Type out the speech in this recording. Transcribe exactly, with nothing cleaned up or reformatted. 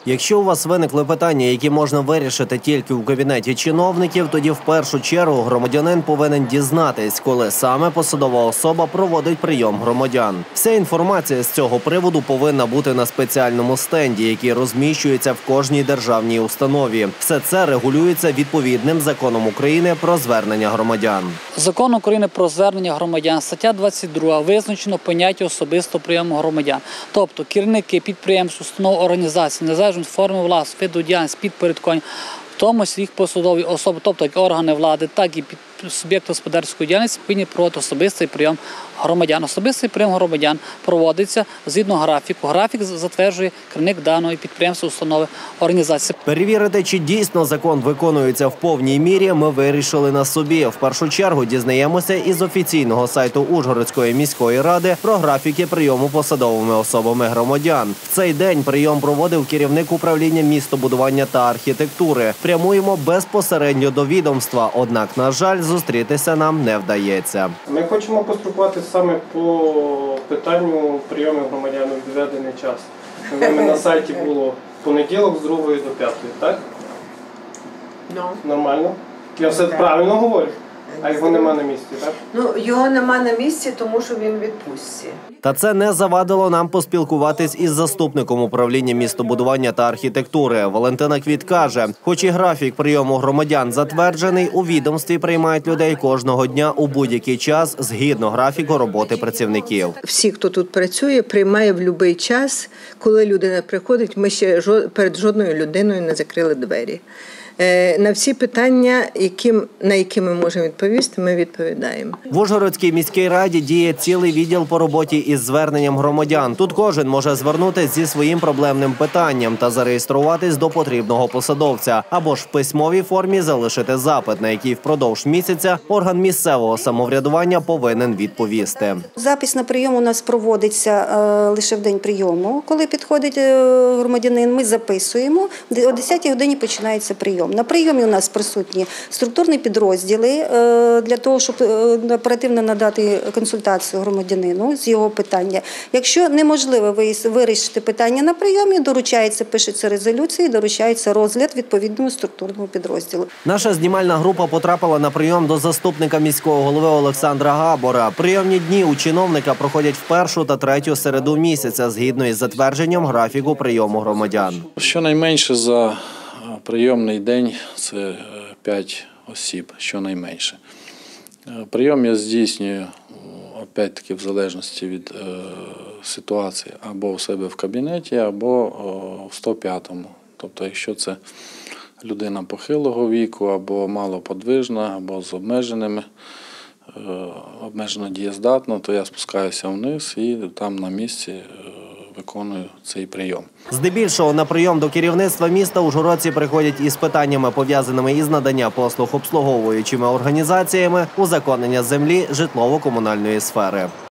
Якщо у вас виникли питання, які можна вирішити тільки в кабінеті чиновників, тоді в першу чергу громадянин повинен дізнатись, коли саме посадова особа проводить прийом громадян. Вся інформація з цього приводу повинна бути на спеціальному стенді, який розміщується в кожній державній установі. Все це регулюється відповідним законом України про звернення громадян. Закон України про звернення громадян, стаття двадцять друга, визначено поняття особистого прийому громадян. Тобто керівники підприємств, установ, організацій, незалежно від форми власності, виду діяльності, підпорядкування, в тому числі їх посадові особи, тобто як органи влади, так і суб'єкти господарської діяльності, повинні проводити особистий прийом громадян. Особистий прийом громадян проводиться згідно графіку. Графік затверджує керівник даної підприємства, установи, організації. Перевірити, чи дійсно закон виконується в повній мірі, ми вирішили на собі. В першу чергу дізнаємося із офіційного сайту Ужгородської міської ради про графіки прийому посадовими особами громадян. В цей день прийом проводив керівник управління містобудування та архітектури. Прямуємо безпосередньо до відомства, однак, на жаль, зустрітися нам не вдається. Ми хочемо поспілкуватися саме по питанню прийому громадян у відведений час. У мене на сайті було понеділок з другої до п'ятої, так? No. Нормально? Я все правильно говорю? А його нема на місці, так? Ну, його нема на місці, тому що він в відпустці. Та це не завадило нам поспілкуватись із заступником управління містобудування та архітектури. Валентина Квіт каже, хоч і графік прийому громадян затверджений, у відомстві приймають людей кожного дня у будь-який час згідно графіку роботи працівників. Всі, хто тут працює, приймає в будь-який час. Коли людина приходить, ми ще перед жодною людиною не закрили двері. На всі питання, на які ми можемо відповісти, ми відповідаємо. В Ужгородській міській раді діє цілий відділ по роботі із зверненням громадян. Тут кожен може звернутися зі своїм проблемним питанням та зареєструватись до потрібного посадовця. Або ж в письмовій формі залишити запит, на який впродовж місяця орган місцевого самоврядування повинен відповісти. Запис на прийом у нас проводиться лише в день прийому. Коли підходить громадянин, ми записуємо. О десятій годині починається прийом. На прийомі у нас присутні структурні підрозділи для того, щоб оперативно надати консультацію громадянину з його питання. Якщо неможливо вирішити питання на прийомі, доручається, пишеться резолюція, доручається розгляд відповідному структурному підрозділу. Наша знімальна група потрапила на прийом до заступника міського голови Олександра Габора. Прийомні дні у чиновника проходять в першу та третю середу місяця, згідно із затвердженням графіку прийому громадян. Щонайменше за прийомний день – це п'ять осіб, щонайменше. Прийом я здійснюю, опять-таки, в залежності від е, ситуації, або у себе в кабінеті, або в сто п'ятому. Тобто, якщо це людина похилого віку, або малоподвижна, або з обмеженими, е, обмежено дієздатна, то я спускаюся вниз і там на місці е, виконую цей прийом. Здебільшого на прийом до керівництва міста ужгородці приходять із питаннями, пов'язаними із надання послуг обслуговуючими організаціями, узаконення землі, житлово-комунальної сфери.